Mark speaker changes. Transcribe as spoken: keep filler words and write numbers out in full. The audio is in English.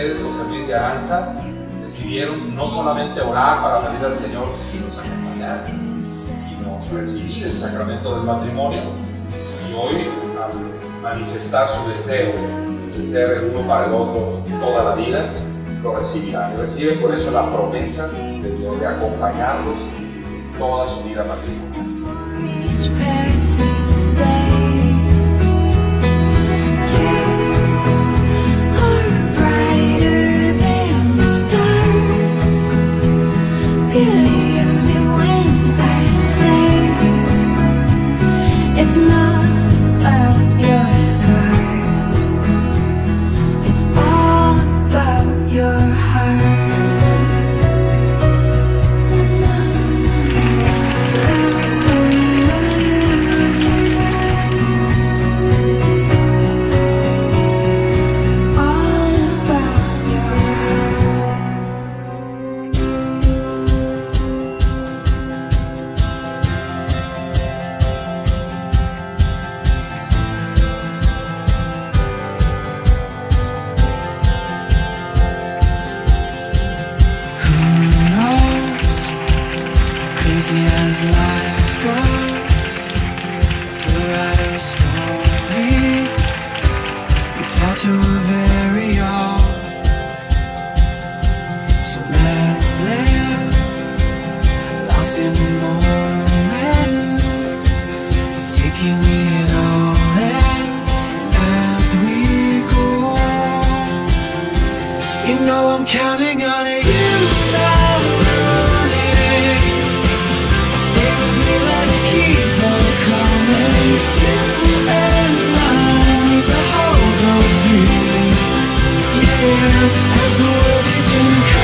Speaker 1: ustedes, José Luis y Aranza, decidieron no solamente orar para pedir al Señor que los acompañara, sino recibir el sacramento del matrimonio. Y hoy, al manifestar su deseo de ser el uno para el otro toda la vida, lo recibirán. Y reciben por eso la promesa de Dios de acompañarlos toda su vida matrimonial.
Speaker 2: As life goes, we'll write a story, we tell to a very own. So let's live, lost in the moment, taking it all in as we go. You know I'm counting on you now. As the world is in